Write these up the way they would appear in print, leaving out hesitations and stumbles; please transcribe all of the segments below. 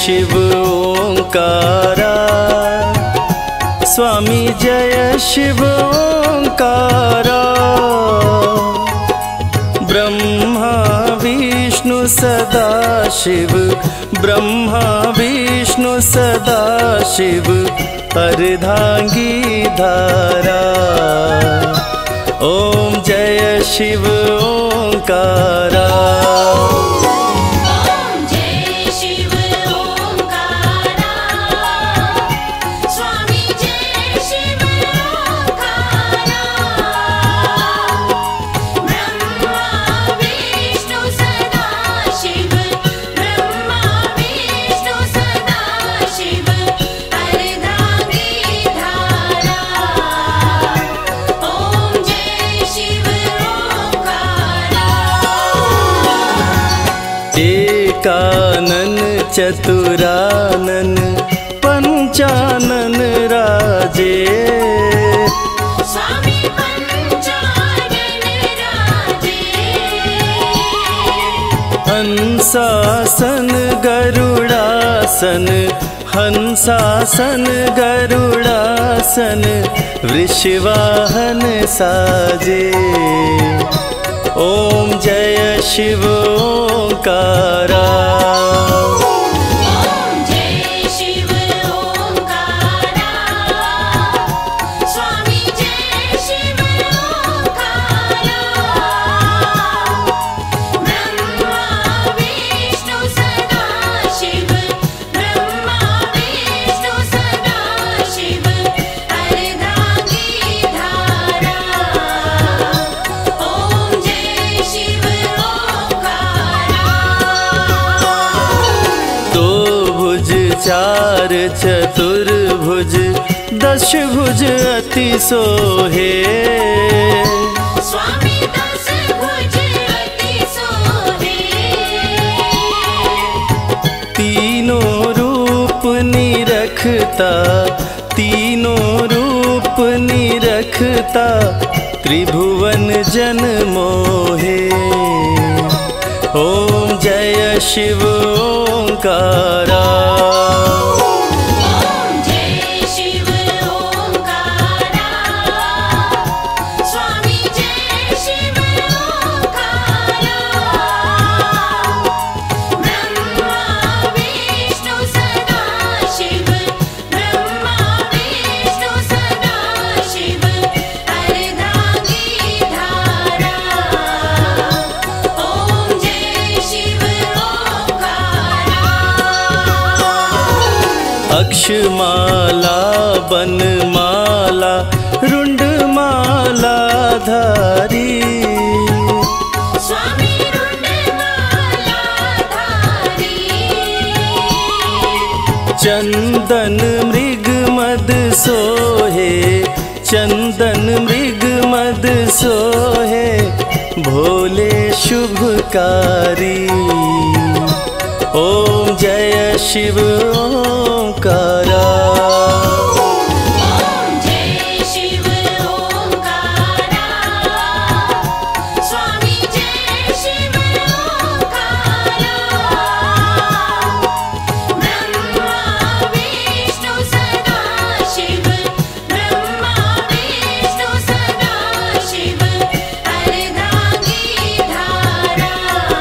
शिव ओंकारा, स्वामी जय शिव ओंकारा। ब्रह्मा विष्णु सदा शिव, ब्रह्मा विष्णु सदा शिव, अर्धांगी धारा। ओम जय शिव ओंकारा। एकानन चतुरानन पंचानन राजे, स्वामी पंचानन राजे। हंसासन गरुड़ासन, हंसासन गरुड़ासन, वृषवाहन साजे। ओम जय शिव ओंकारा। ओम जय शिव ओंकारा, स्वामी जय शिव ओंकारा। ब्रह्मा विष्णु सदा शिव, ब्रह्मा विष्णु सदा शिव, अर्धांगी धारा। ओम जय शिव ओंकारा। दो भुज चार चतुर्भुज, दश भुज अति सोहे, स्वामी दस भुज अति सोहे। तीनों रूप निरखता, तीनों रूप निरखता, त्रिभुवन जन मोहे। ओम जय शिव ओंकारा। ओम जय शिव ओंकारा, स्वामी जय शिव ओंकारा। ब्रह्मा विष्णु सदा शिव, ब्रह्मा विष्णु सदा शिव, अर्धांगी धारा। ओम जय शिव ओंकारा। अक्षमाला बनमाला रुंडमाला धारी, स्वामी रुंडमाला धारी। चंदन मृग मद सोहे, चंदन मृग मद सोहे, भोले शुभकारी। ओम जय शिव ओंकारा। ओम जय शिव ओंकारा, स्वामी जय शिव ओंकारा। ब्रह्मा विष्णु सदा शिव, ब्रह्मा विष्णु सदा शिव, अर्धांगी धारा।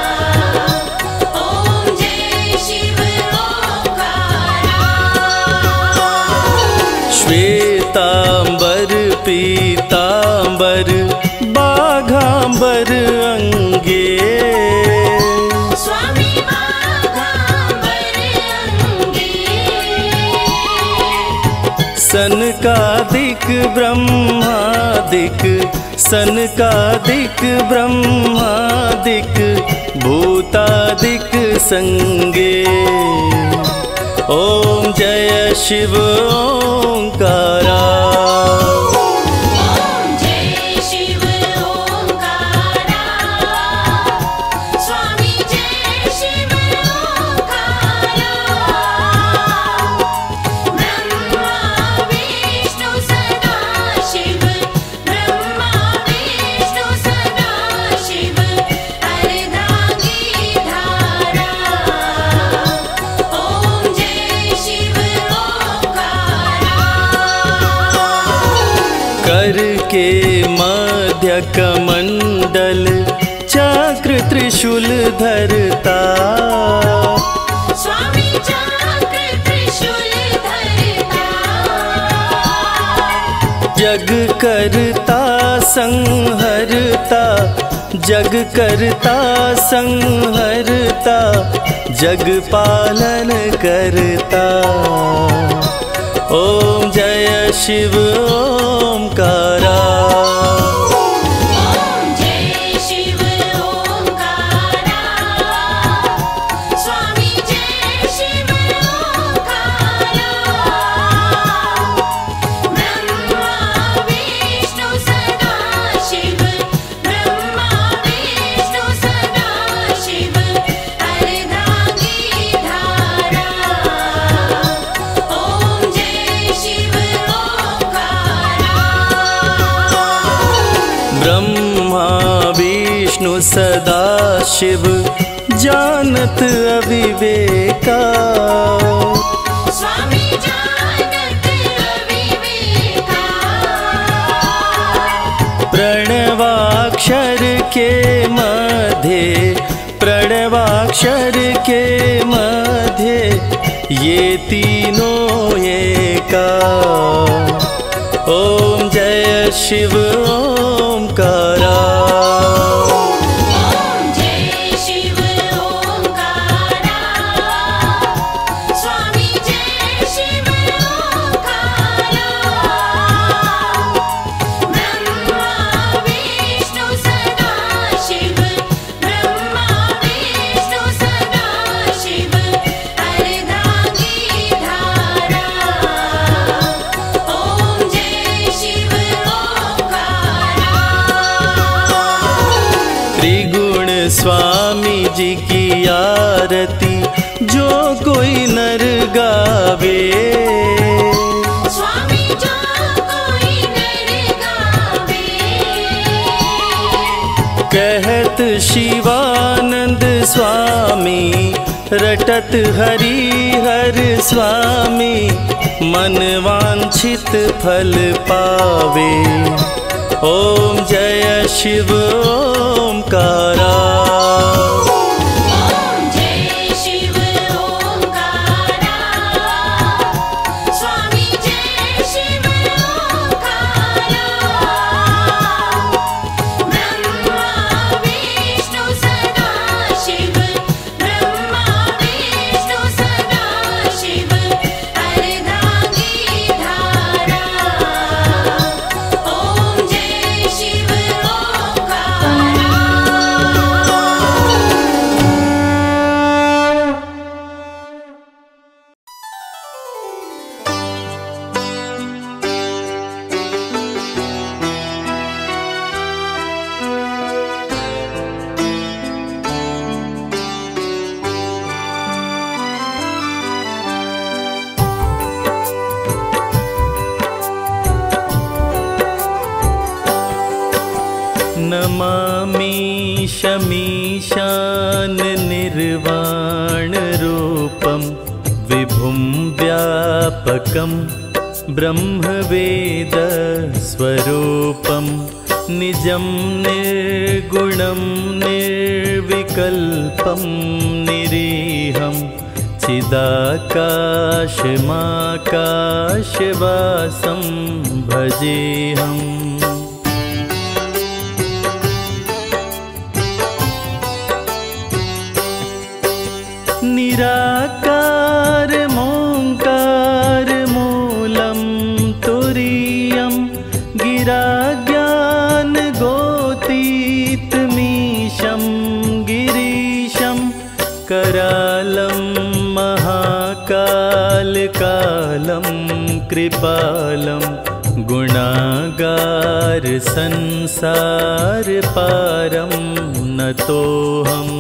ओम जय शिव ओंकारा। श्वेतांबर पीतांबर बाघांबर अंगे, स्वामी बाघांबर अंगे। सनकादिक ब्रह्मादिक, सनकादिक ब्रह्मादिक, भूतादिक संगे। ओम जय शिव ओंकारा। ओम जय शिव ओंकारा, स्वामी जय शिव ओंकारा। ब्रह्मा विष्णु सदा शिव, ब्रह्मा विष्णु सदा शिव, अर्धांगी धारा। ओम जय कमंडल चक्र त्रिशूल धरता, स्वामी चक्र त्रिशूल धरता, जग करता संहरता, जग करता संहरता, जग पालन करता। ओम जय शिव ओंकारा। ओम जय शिव ओंकारा, स्वामी जय शिव ओंकारा, ब्रह्मा विष्णु सदा शिव, ब्रह्मा विष्णु सदा शिव, अर्धांगी धारा। ओम जय शिव ओंकारा, ब्रह्मा विष्णु सदा शिव जानत अविवेका, स्वामी जानत अविवेका, प्रणवाक्षर के मध्य, प्रणवाक्षर के मध्य ये तीनों एका। ओम जय शिव ओंकारा। ओम जय शिव ओंकारा, स्वामी जय शिव ओंकारा, ब्रह्मा विष्णु सदा शिव, ब्रह्मा विष्णु सदा शिव, अर्धांगी धारा। ओम जय शिव ओंकारा, त्रिगुण स्वामी जी की आरती जो कोई नर गावे, स्वामी जो कोई नर गावे, कहत शिवानंद स्वामी रटत हरि हर स्वामी, मन वांछित फल पावे। ओम जय शिव ओंकारा। ओम जय शिव ओंकारा, स्वामी जय शिव ओंकारा, ब्रह्मा विष्णु सदा शिव, ब्रह्मा विष्णु सदा शिव, अर्धांगी धारा। ओम जय शिव ओंकारा। नमामि शमीशान निर्वाण रूपं विभुं व्यापकं ब्रह्मवेद स्वरूपं निजं निर्गुणं निर्विकल्पं निरीहं चिदाकाशमाकाशवासं भजेऽहम्। निराकार मोंकार मूलं तुरीयं गिराज्ञान गोतीतमीशं गिरीशं करालं महाकालकालं कृपालं गुणागार संसार पारं नतोऽहम्।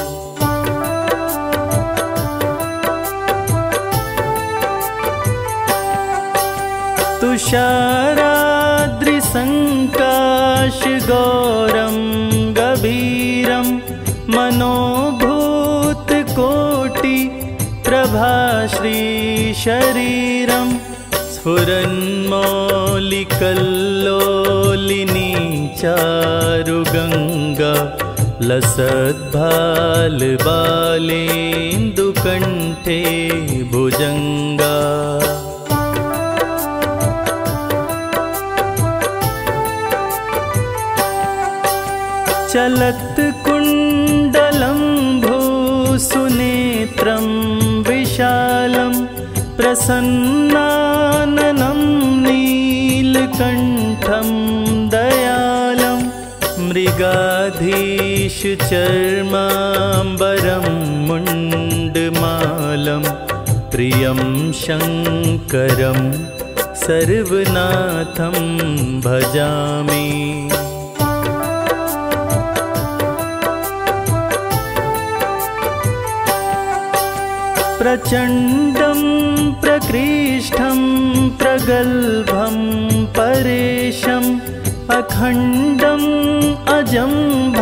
तुषाराद्रिसङ्काशगौरं गभीरं मनोभूतकोटि प्रभाश्रीशरीरं स्फुरन्मौलिकल्लोलिनी चारुगङ्गा लसद्भालबालेन्दुकण्ठे भुजङ्गा। चलत्कुण्डलं भूसुनेत्रं विशालं प्रसन्नाननं नीलकण्ठं दयालं मृगाधीशचर्माम्बरं मुण्डमालं प्रियं शङ्करं सर्वनाथं भजामि। प्रचण्डं प्रकृष्टं प्रगल्भं परेशम् अखण्डम् अजं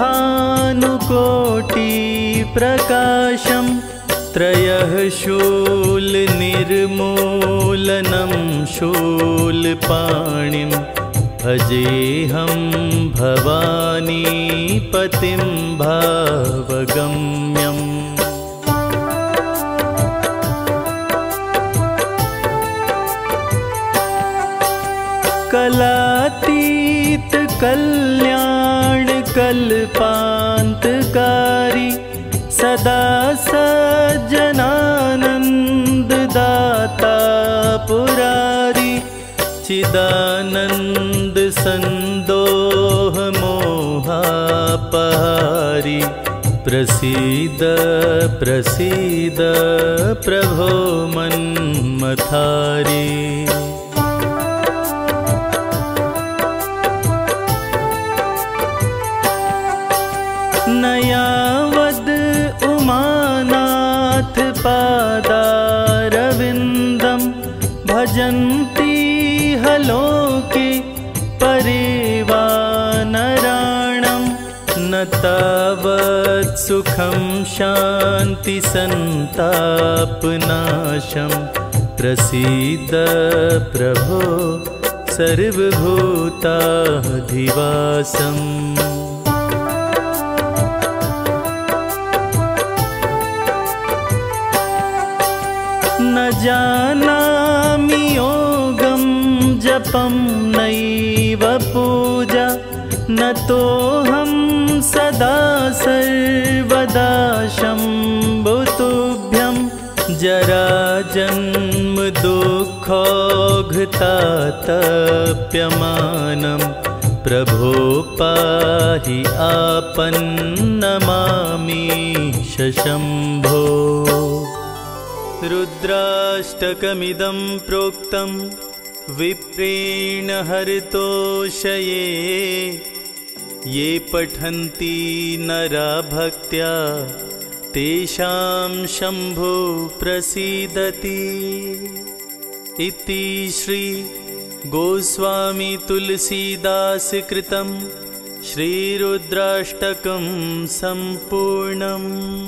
भानुकोटिप्रकाशं त्रयः शूलनिर्मूलनं शूलपाणिं भजेऽहं भवानीपतिं भावगम्यम्। कलातीत कल्याण कल्पान्तकारी सदा सज्जनानन्ददाता पुरारी चिदानन्द सन्दोह मोहापहारी प्रसीद प्रसीद प्रभो मन्मथारी। नयावद उमानाथ पादारविन्दं भजन्ति हलोके परिवानराणं न तावत् सुखं शान्ति सन्तापनाशं प्रसीद प्रभो सर्वभूताधिवासम्। न जानामि योगं जपं नैव पूजा न तोऽहं सदा सर्वदा शम्भुतुभ्यं जराजन्म दुःखौघतातप्यमानं प्रभो पाहि आपन्नमामि शशम्भो। रुद्राष्टकमिदं प्रोक्तं विप्रेण हरितोषये ये पठन्ति नरा भक्त्या तेषां शम्भो प्रसीदति। इति श्री गोस्वामी तुलसीदास कृतं श्रीरुद्राष्टकं सम्पूर्णम्।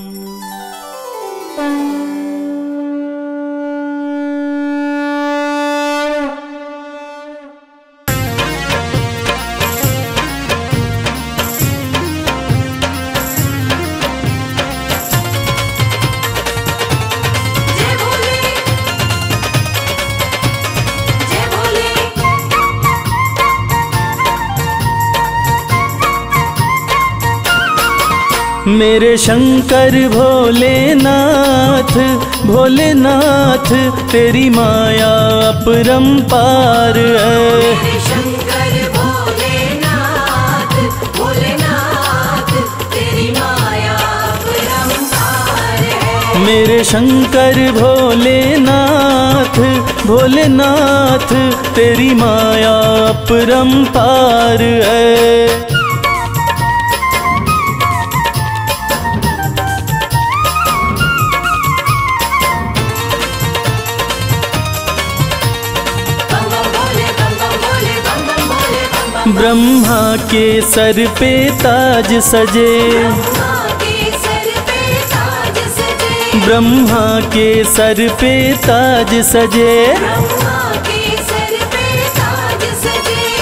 मेरे शंकर भोलेनाथ भोलेनाथ तेरी माया अपरंपार है। मेरे शंकर भोलेनाथ भोलेनाथ तेरी माया अपरंपार है। मेरे शंकर भोलेनाथ भोलेनाथ तेरी माया अपरंपार है। ब्रह्मा के सर पे ताज सजे, ब्रह्मा के सर पे ताज सजे,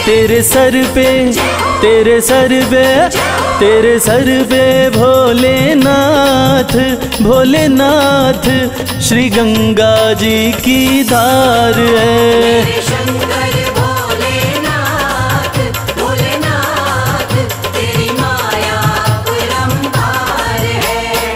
तेरे सर पे तेरे सर पे तेरे सर पे भोलेनाथ भोलेनाथ श्री गंगा जी की धार है। शंकर भोलेनाथ भोलेनाथ तेरी माया परंपार है।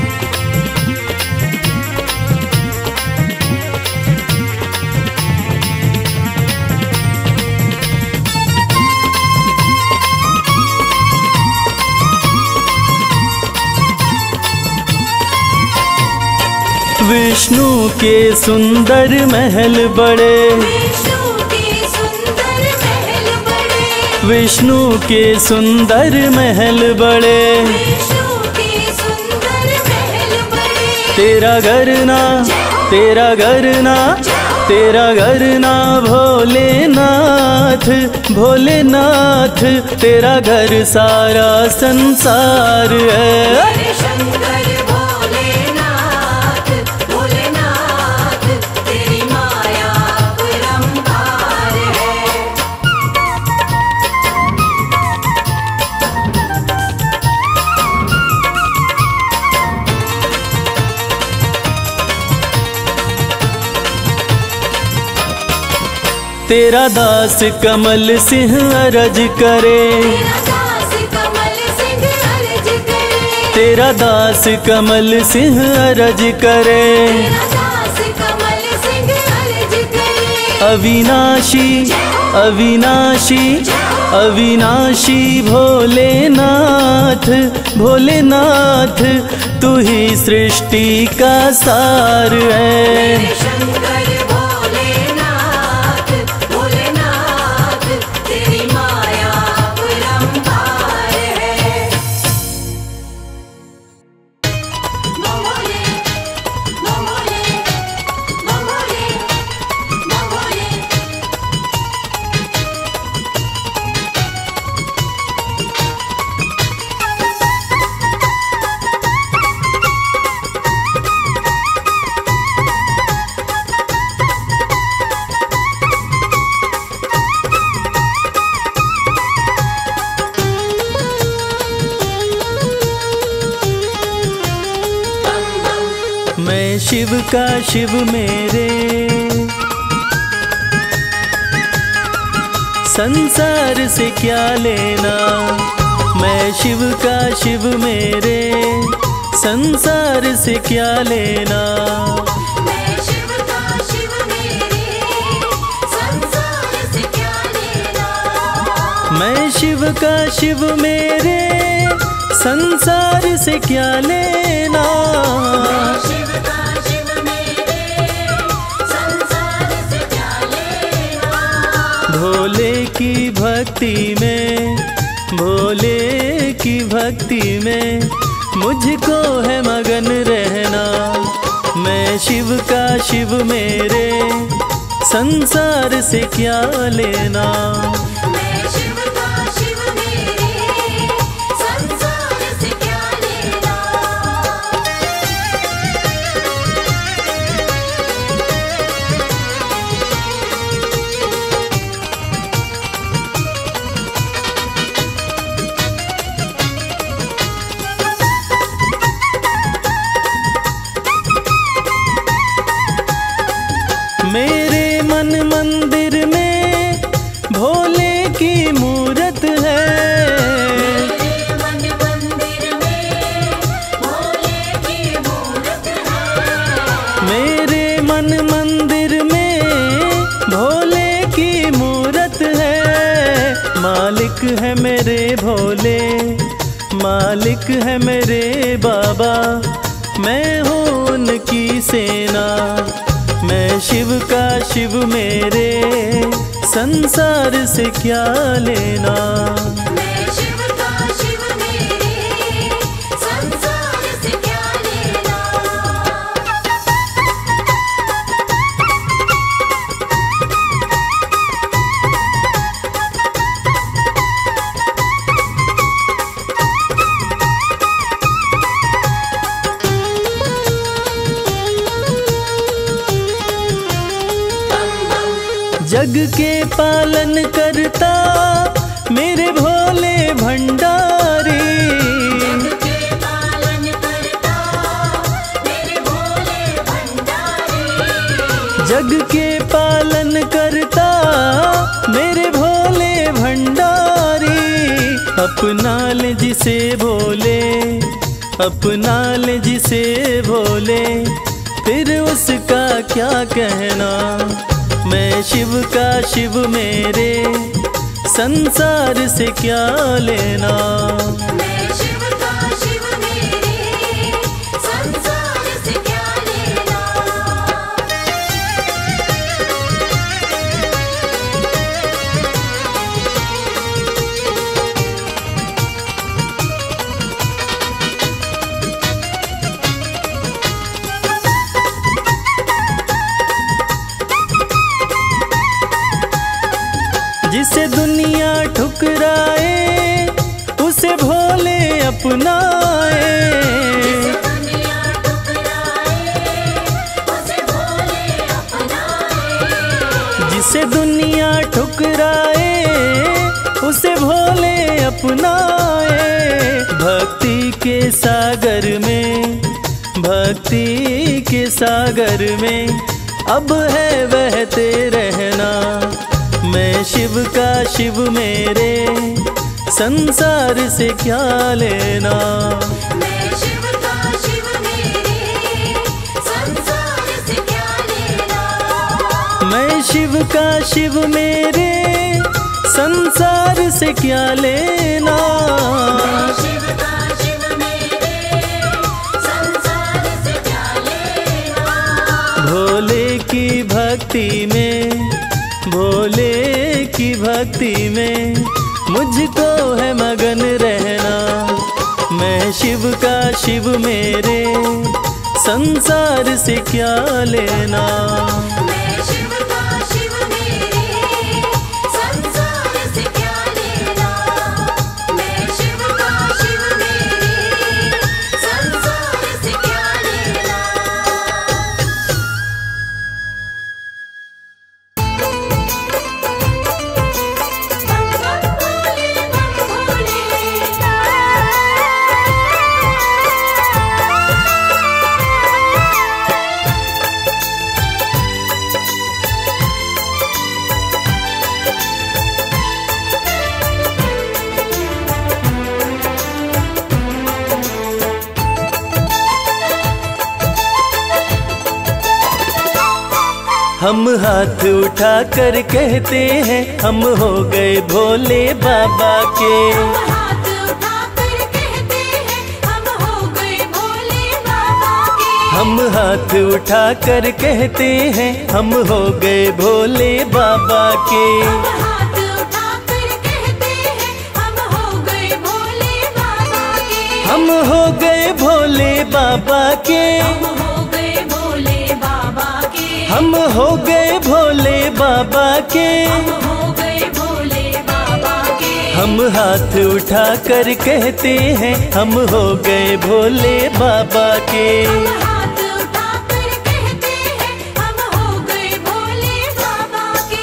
विष्णु के सुंदर महल बड़े विष्णु के सुंदर महल बड़े विष्णु के सुंदर महल बड़े विष्णु के सुंदर महल बड़े तेरा घर ना तेरा घर ना तेरा घर ना भोलेनाथ भोलेनाथ तेरा घर सारा संसार है। शंकर भोलेनाथ भोलेनाथ तेरी माया परंपार है। तेरा दास कमल सिंह अरज करे तेरा दास कमल सिंह अर्ज करे तेरा दास कमल सिंह अरज करे तेरा दास कमल सिंह अर्ज करे। अविनाशी अविनाशी अविनाशी भोलेनाथ भोलेनाथ तू ही सृष्टि का सार है। शंकर भोलेनाथ भोलेनाथ तेरी माया परंपार है। भोले भोले भोले भोले मैं शिव का शिव मेरे संसार से क्या लेना मैं शिव का शिव मेरे संसार से क्या लेना। मैं शिव का शिव मेरे संसार से क्या लेना। मैं शिव का शिव मेरे संसार से क्या लेना। शिव का शिव मेरे संसार से क्या लेना। भोले की भक्ति में भोले की भक्ति में मुझको है मगन रहना। मैं शिव का शिव मेरे संसार से क्या लेना। मैं शिव का शिव मेरे संसार से क्या लेना। मेरे मन मंदिर में भोले की मूरत है। मेरे मन मंदिर में भोले की मूरत है। मेरे मन मंदिर में भोले की मूरत है। मालिक है मेरे भोले मालिक है मेरे बाबा मैं हूँ उनकी सेना। मैं शिव का शिव मेरे संसार से क्या लेना। मैं शिव का शिव मेरे संसार से क्या लेना। जग जग के पालन करता मेरे भोले भंडारी। जग के पालन करता मेरे भोले भंडारी। जग के पालन करता मेरे भोले भंडारी। अपना ले जिसे भोले, अपना ले जिसे भोले, फिर उसका क्या कहना। मैं शिव का शिव मेरे, संसार से क्या लेना। मैं शिव का शिव मेरे, संसार से क्या लेना। जिसे दुनिया ठुकराए उसे भोले अपनाए। जिसे दुनिया ठुकराए उसे भोले अपनाए। जिसे दुनिया ठुकराए उसे भोले अपनाए। भक्ति के सागर में, भक्ति के सागर में अब है बहते रहना। मैं शिव का शिव मेरे, संसार से क्या लेना। मैं शिव का शिव मेरे, संसार से क्या लेना। मैं शिव का शिव मेरे, संसार से क्या लेना। मैं शिव का शिव मेरे, संसार से क्या लेना। भोले की भक्ति में, भोले की भक्ति में मुझको है मगन रहना। मैं शिव का शिव मेरे, संसार से क्या लेना। मैं शिव का शिव मेरे, संसार से क्या लेना। मैं शिव का शिव मेरे, संसार से क्या लेना। हम हाथ उठा कर कहते हैं हम हो गए भोले बाबा के। हम हाथ उठाकर कहते हैं हम हो गए भोले बाबा के। हम हाथ उठा कर कहते हैं हम हो गए भोले बाबा के। हम हाथ उठाकर कहते हैं हम हो गए भोले बाबा के। हम हो गए भोले बाबा के। हम हो गए भोले बाबा के। हम हो गए भोले बाबा के। हम हो गए भोले बाबा के। हम हाथ उठा कर कहते हैं हम हो गए भोले बाबा के। हम हाथ उठाकर कहते हैं हम हो गए भोले बाबा के।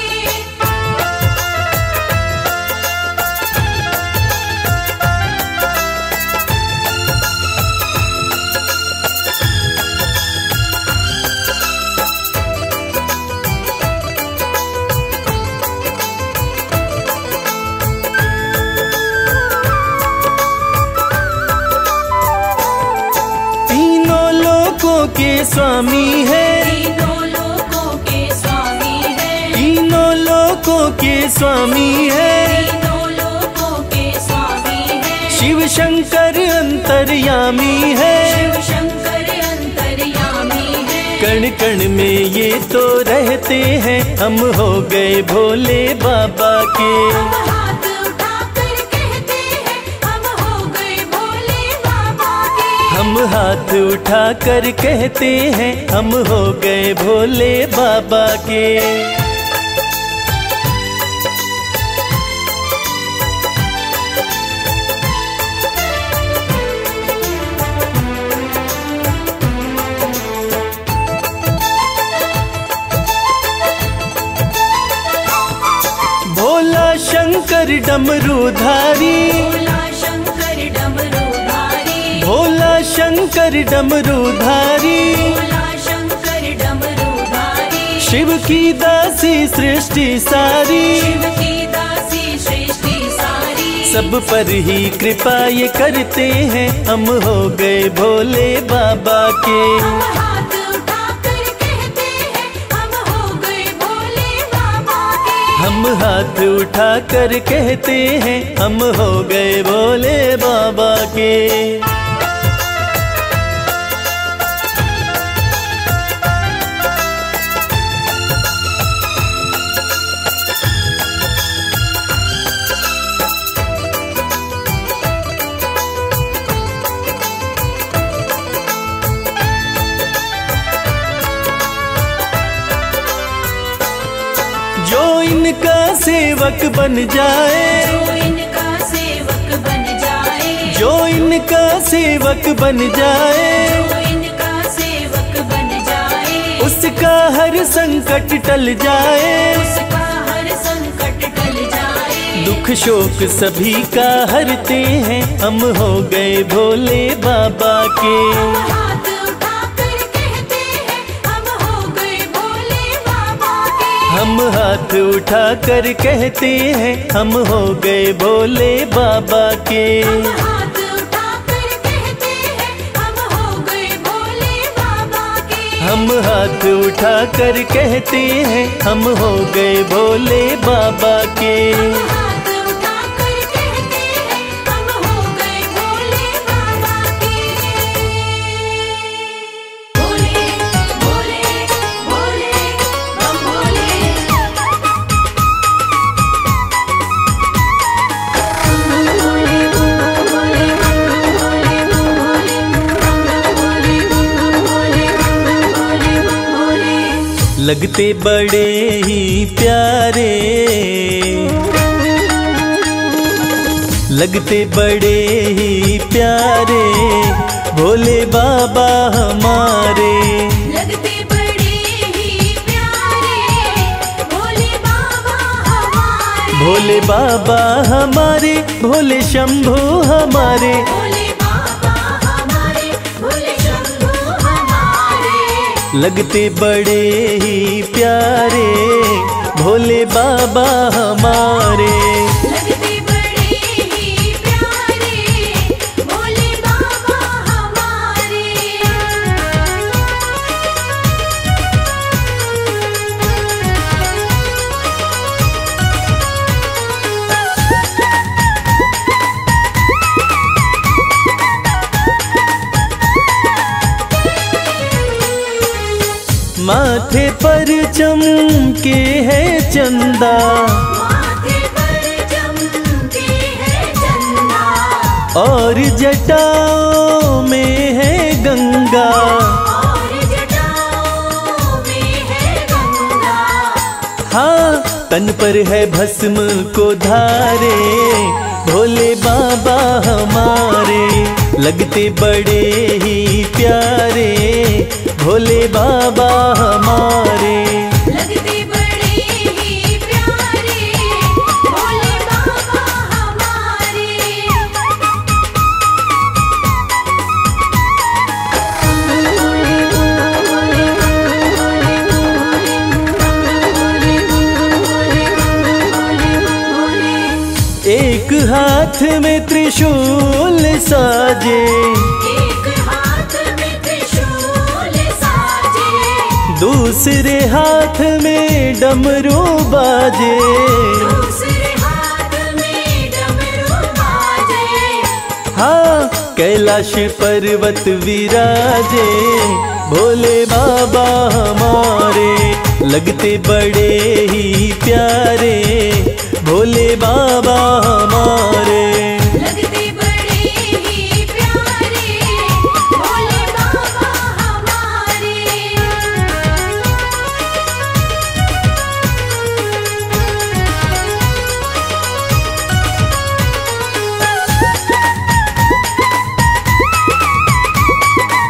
के स्वामी है, तीनों लोकों के स्वामी है। तीनों लोकों के स्वामी है। तीनों लोकों के स्वामी है। शिव शंकर अंतर्यामी है। शिव शंकर अंतर्यामी है। कण कण में ये तो रहते हैं हम हो गए भोले बाबा के। हम हाथ उठाकर कहते हैं हम हो गए भोले बाबा के। हम हाथ उठा कर कहते हैं हम हो गए भोले बाबा के। डमरूधारी, भोला शंकर डमरूधारी, भोला शंकर डमरूधारी, भोला शंकर डमरूधारी। शिव की दासी सृष्टि सारी, शिव की दासी सृष्टि सारी, सब पर ही कृपा ये करते हैं, हम हो गए भोले बाबा के। हम हाथ उठाकर कहते हैं, हम हो गए भोले बाबा के। हम हाथ उठाकर कहते हैं, हम हो गए भोले बाबा के। जो इनका सेवक बन जाए, जो इनका सेवक बन जाए, जो इनका सेवक बन जाए, जो इनका सेवक बन जाए, उसका हर संकट टल जाए, उसका हर संकट टल जाए। दुख शोक सभी का हरते हैं, हम हो गए भोले बाबा के। हम हाथ उठाकर कहते हैं, हम हो गए भोले बाबा के। हम हाथ उठाकर कहते हैं, हम हो गए भोले बाबा के। हम हाथ उठाकर कहते हैं, हम हो गए भोले बाबा के। हम हाथ उठाकर कहते हैं, हम हो गए भोले बाबा के। हम हाथ उठाकर कहते हैं, हम हो गए भोले बाबा के। भोले भोले भोले बम भोले, भोले भोले भोले भोले, लगते बड़े ही प्यारे, लगते बड़े ही प्यारे, भोले बाबा हमारे। लगते बड़े ही प्यारे, भोले बाबा हमारे। भोले बाबा हमारे, भोले शंभू हमारे, भोले बाबा हमारे, भोले शंभू हमारे। लगते बड़े ही प्यारे, भोले बाबा हमारे। लगते बड़े ही प्यारे, भोले बाबा हमारे। माथे पर चमके है चंदा, माथे पर चमके है चंदा, और जटाओं में है गंगा। और जटाओं में है गंगा। हाँ, तन पर है भस्म को धारे, भोले बाबा हमारे। लगते बड़े ही प्यारे, भोले बाबा हमारे। लगते बड़े ही प्यारे, भोले बाबा हमारे। एक हाथ में त्रिशूल साजे, एक हाथ में त्रिशूल साजे, दूसरे हाथ में डमरू बाजे। दूसरे हाथ में डमरू बाजे। हाँ, कैलाश पर्वत विराजे, भोले बाबा हमारे। लगते बड़े ही प्यारे, भोले बाबा हमारे। लगते बड़े ही प्यारे, भोले बाबा हमारे।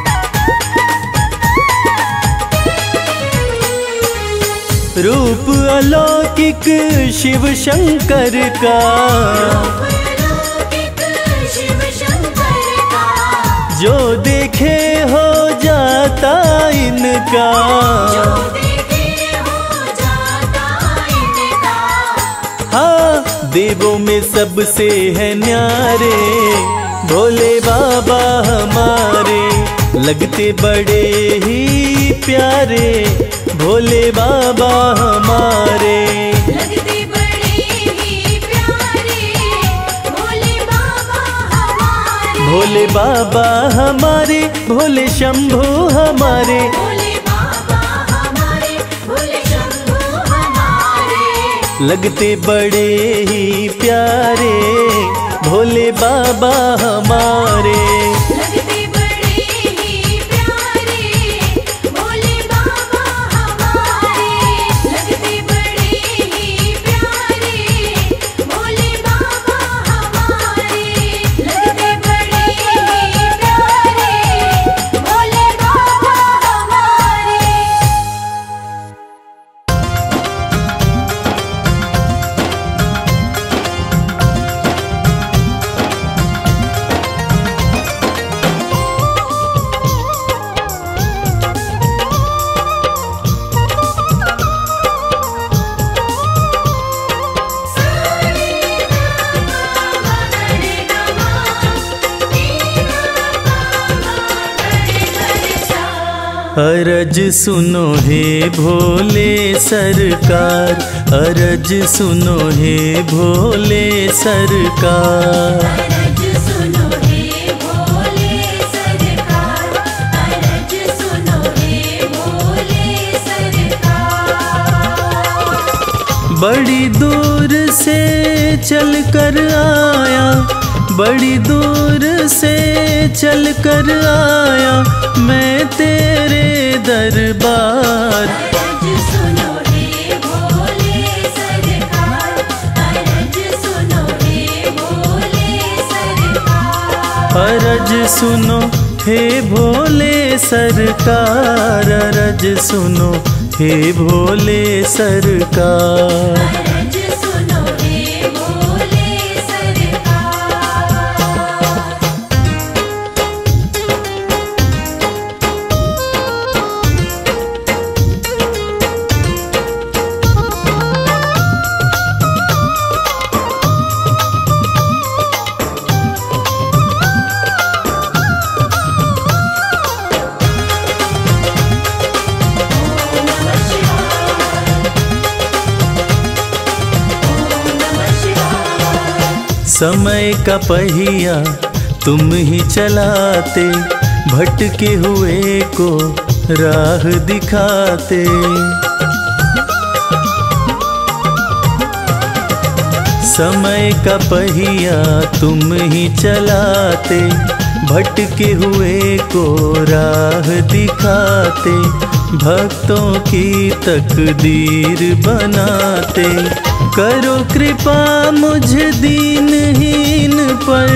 रूप अलौकिक शिव शंकर का, अलौकिक शिव शंकर का, जो देखे हो जाता इनका। जो देखे हो जाता इनका। हाँ, देवों में सबसे है न्यारे भोले बाबा हमारे, लगते बड़े ही प्यारे भोले बाबा हमारे। लगते बड़े ही प्यारे भोले बाबा हमारे। भोले बाबा हमारे, भोले शंभू हमारे, भोले बाबा हमारे, भोले शंभू हमारे। लगते बड़े ही प्यारे भोले बाबा हमारे। लगते बड़े ही प्यारे भोले बाबा हमारे। लगते बड़े ही प्यारे भोले बाबा हमारे। लगते बड़े ही प्यारे भोले बाबा हमारे। अरज सुनो हे भोले सरकार, अरज सुनो हे भोले सरकार। अरज सुनो हे भोले सरकार, अरज सुनो हे भोले सरकार। बड़ी दूर से चल कर आया, बड़ी दूर से चल कर आया मैं तेरे दरबार। अरज सुनो हे भोले सरकार, अरज सुनो हे भोले सरकार। अरज सुनो हे भोले सरकार, अरज सुनो हे भोले सरकार। अरज सुनो हे भोले सरकार। समय का पहिया तुम ही चलाते, भटके हुए को राह दिखाते। समय का पहिया तुम ही चलाते, भटके हुए को राह दिखाते। भक्तों की तकदीर बनाते, करो कृपा मुझ दीनहीन पर,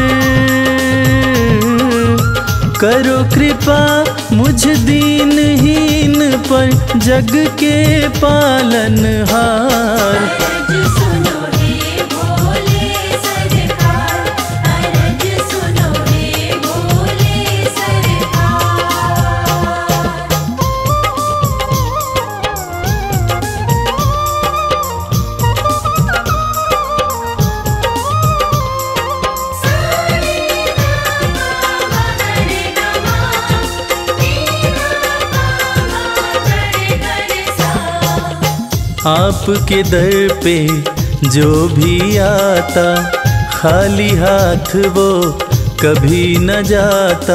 करो कृपा मुझ दीनहीन पर जग के पालनहार। अरज सुनो हे भोले सरकार, अरज सुनो हे भोले सरकार। आपके दर पे जो भी आता, खाली हाथ वो कभी न जाता।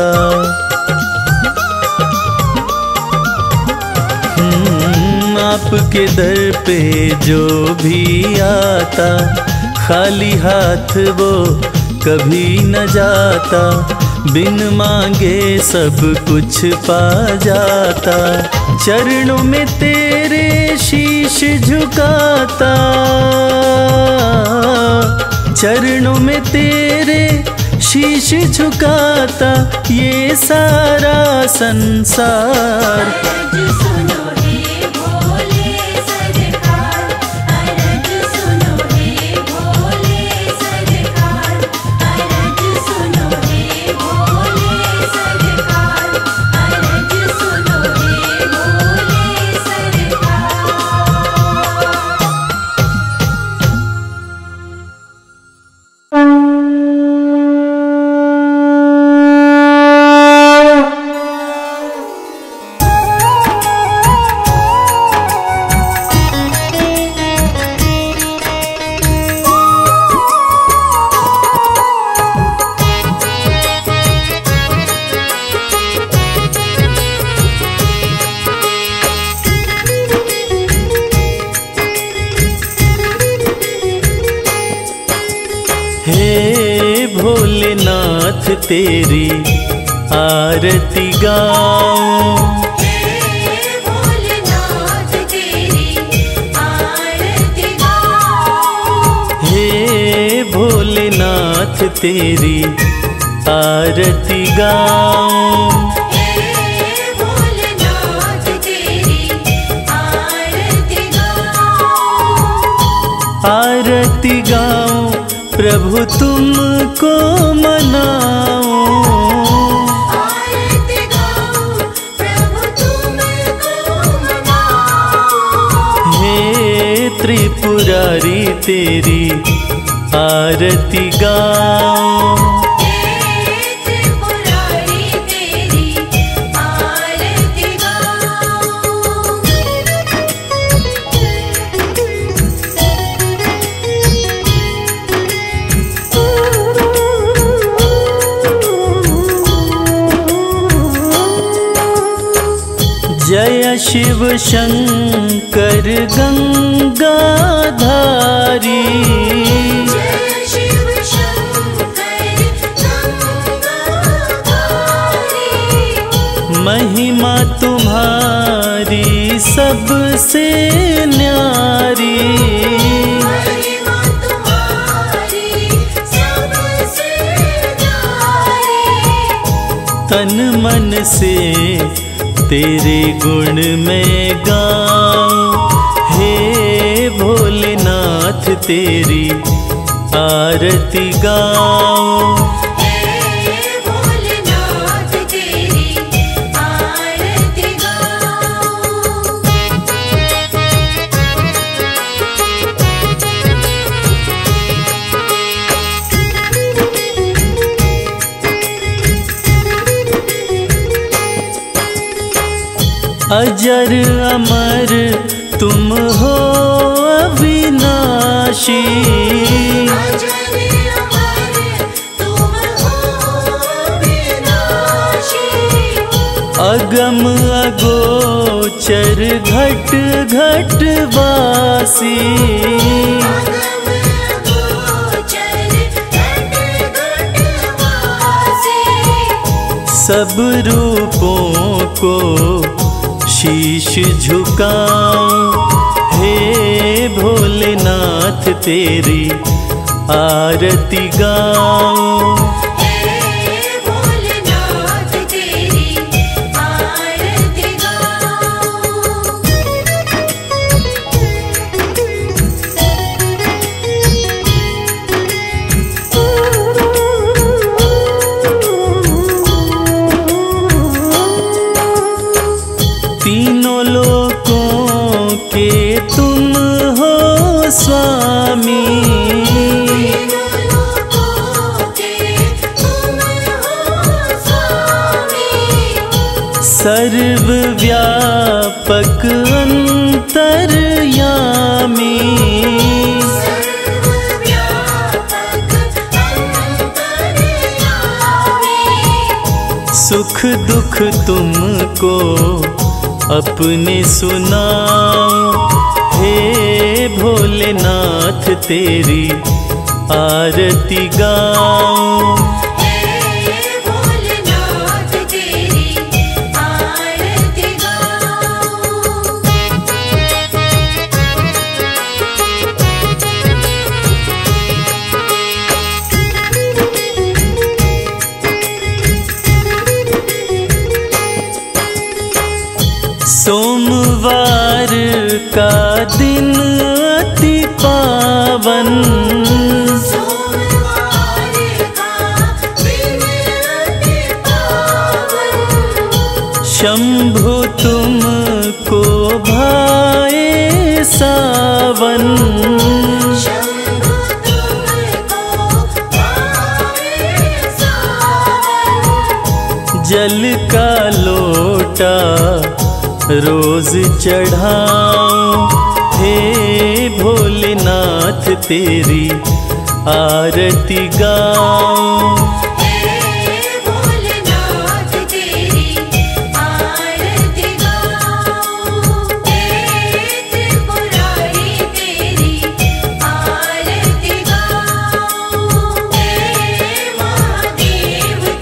आपके दर पे जो भी आता, खाली हाथ वो कभी न जाता। बिन मांगे सब कुछ पा जाता, चरणों में तेरे शीश झुकाता। चरणों में तेरे शीश झुकाता ये सारा संसार। अरज सुनो हे भोले सरकार, तेरी आरती गाऊं। हे भोलेनाथ तेरी आरती गाऊं। हे भोलेनाथ तेरी आरती गाऊं। हे भोलेनाथ तेरी आरती गाऊं। आरती गाऊं प्रभु तुमको मनाऊं। आरती गाऊं प्रभु तुमको मनाऊं। हे त्रिपुरारी तेरी आरती गाऊं। हे त्रिपुरारी तेरी आरती गाऊं। जय शिव शंकर गंगाधारी। जय शिव शंकर गंगाधारी। महिमा तुम्हारी सबसे न्यारी। महिमा तुम्हारी सबसे न्यारी। तन मन से तेरे गुण में गाऊं। हे भोलेनाथ तेरी आरती गाऊं। हे भोलेनाथ तेरी आरती गाऊं। अजर अमर तुम हो अविनाशी। अजर अमर तुम हो विनाशी। अगम अगोचर घट घट वासी। अगम गोचर घट घट वासी। सब रूपों को शीश झुकाऊं। हे भोलेनाथ तेरी आरती गाऊं। हे भोलेनाथ तेरी आरती गाऊं। तीनों लोकों के तुम हो स्वामी। तीनों लोकों के तुम हो स्वामी। सर्वव्यापक अंतर्यामी। सर्वव्यापक अंतर्यामी। सुख दुख तुमको अपने सुनाऊं। हे भोलेनाथ तेरी आरती गाऊं। हे भोलेनाथ तेरी आरती गाऊं। सोमवार का दिन अति पावन। सोमवार का दिन अति पावन। शंभु तुमको भाए सावन। शंभु तुमको भाए सावन। जल का लोटा रोज चढ़ाऊं। हे भोलेनाथ तेरी आरती गाऊं। हे भोलेनाथ तेरी आरती गाऊं। हे त्रिपुरारी तेरी आरती गाऊं। हे महादेव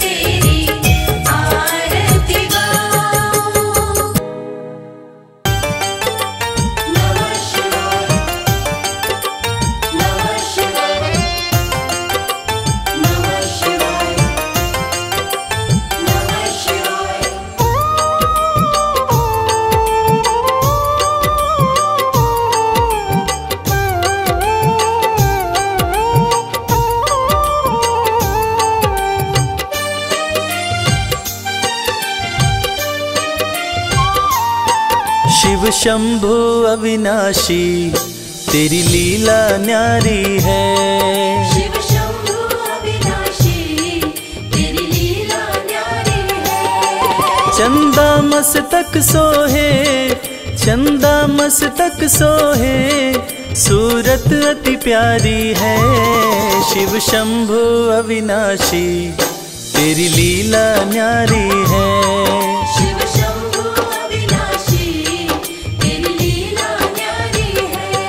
शिव शंभु अविनाशी तेरी लीला न्यारी है। शिव शंभु अविनाशी तेरी लीला न्यारी है। चंदा मस्तक सोहे, चंदा मस्तक सोहे, सूरत अति प्यारी है। शिव शंभु अविनाशी तेरी लीला न्यारी है। शिव शंभु अविनाशी तेरी लीला न्यारी है।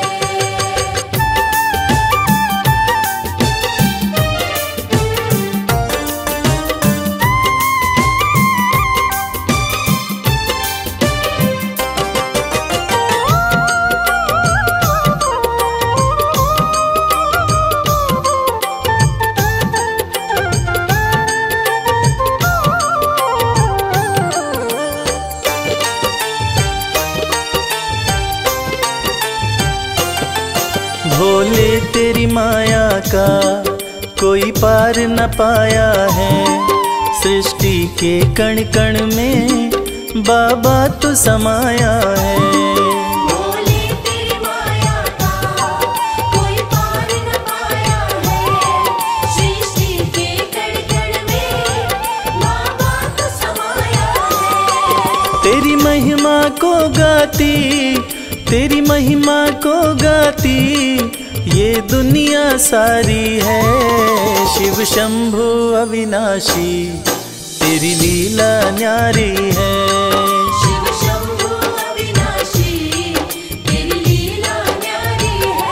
भोले तेरी माया का कोई पार न पाया है। सृष्टि के कण कण में बाबा तो समाया है। भोले तेरी माया का कोई पार न पाया है। सृष्टि के कण कण में बाबा तो समाया है। तेरी महिमा को गाती, तेरी महिमा को गाती ये दुनिया सारी है। शिव शंभु अविनाशी तेरी लीला न्यारी है। शिव शंभु अविनाशी तेरी लीला न्यारी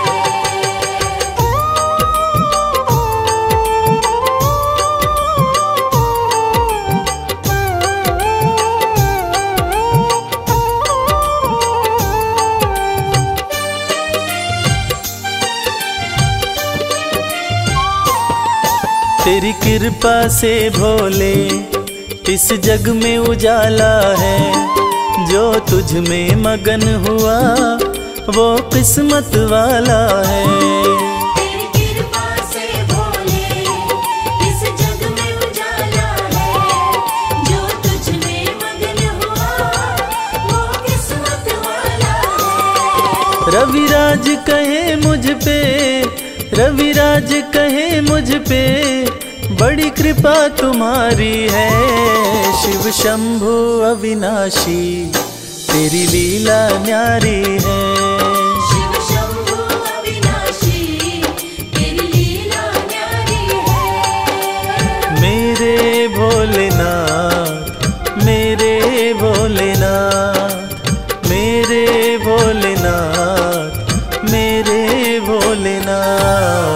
तेरी कृपा से भोले इस जग में उजाला है। जो तुझ में मगन हुआ वो किस्मत वाला है। तेरी कृपा से भोले इस जग में उजाला है। जो तुझ में मगन हुआ वो किस्मत वाला है। रविराज कहे मुझ पे, रविराज कहे मुझ पे बड़ी कृपा तुम्हारी है। शिव शंभु अविनाशी तेरी लीला न्यारी है। शिव शंभु अविनाशी तेरी लीला न्यारी है। मेरे भोलेनाथ, मेरे भोलेनाथ, मेरे भोलेनाथ, मेरे भोलेनाथ।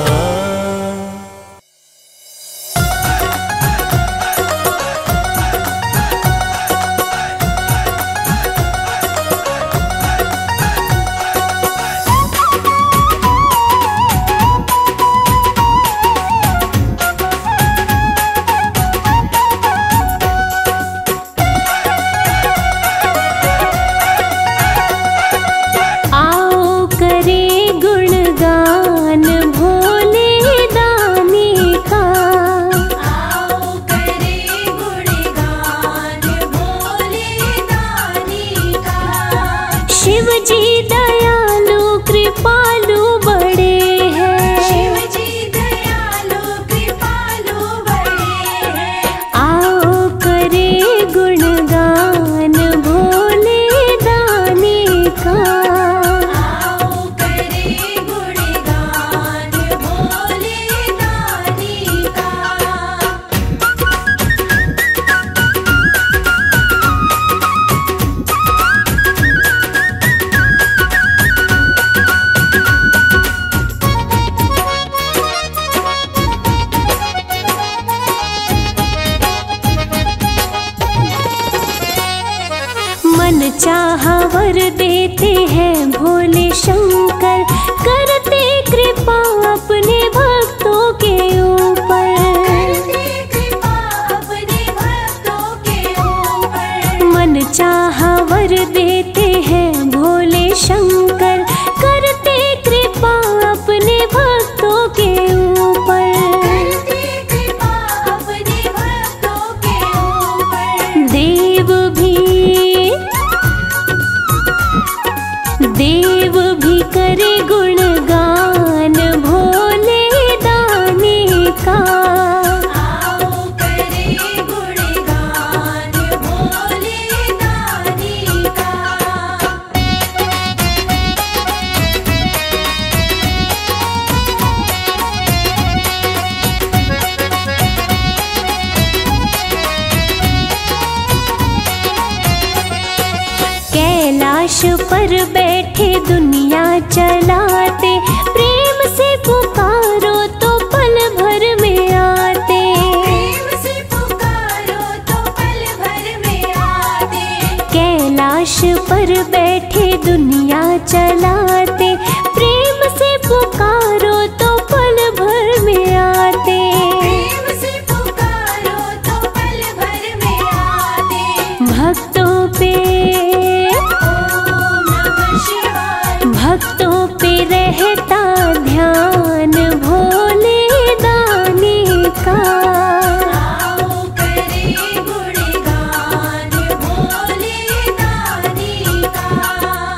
चाहा वर देते हैं भोले शंकर, करते कृपा अपने भक्तों के ऊपर। मन चाहा वर देते हैं भोले शंकर, करते कृपा अपने भक्तों के ऊपर। देव भी कैलाश पर बैठे दुनिया चलाते, प्रेम से पुकारो तो पल भर में आते। प्रेम से पुकारो तो पल भर में आते। कैलाश पर बैठे दुनिया चलाते, प्रेम से पुकारो तो पल भर में आते। प्रेम से पुकारो तो पल भर में आते। भक्तों पे ओम नमः शिवाय। भक्तों पे रहता ध्यान भोले दानी का। आओ करे गुणगान भोले दानी का।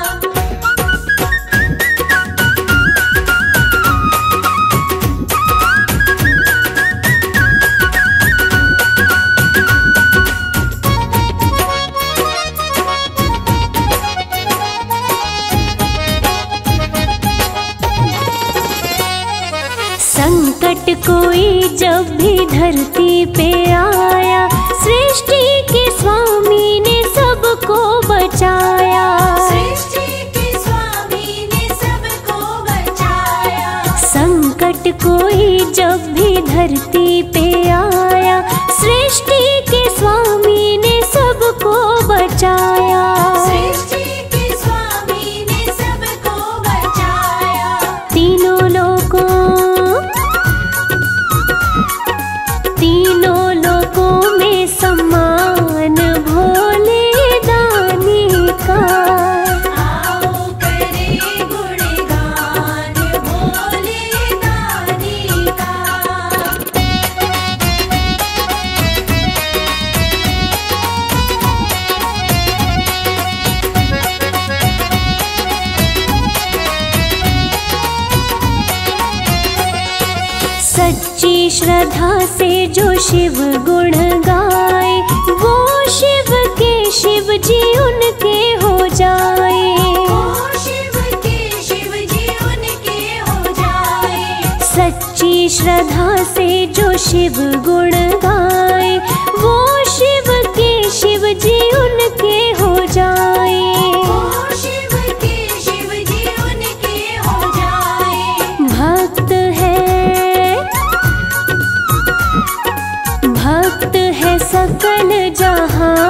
संकट कोई जब भी धरती पे आया, सृष्टि के स्वामी ने सबको बचाया। सृष्टि के स्वामी ने सबको बचाया। संकट कोई जब भी धरती पे आया, सृष्टि के स्वामी ने सबको बचाया। सृष्टि के स्वामी ने सबको बचाया। तीनों लोकों में सम्मान भोले दानी का। आओ करे गुणगान भोले दानी का। सच्ची श्रद्धा से जो शिव गुण गाए, वो शिव के शिव जी उनके हो जाए। ओ शिव के शिव जी उनके हो जाए। सच्ची श्रद्धा से जो शिव गुण गाए, वो शिव के शिव जी उनके हो जाए। ओ शिव के शिव जी उनके हो जाए। भक्त है सकल जहां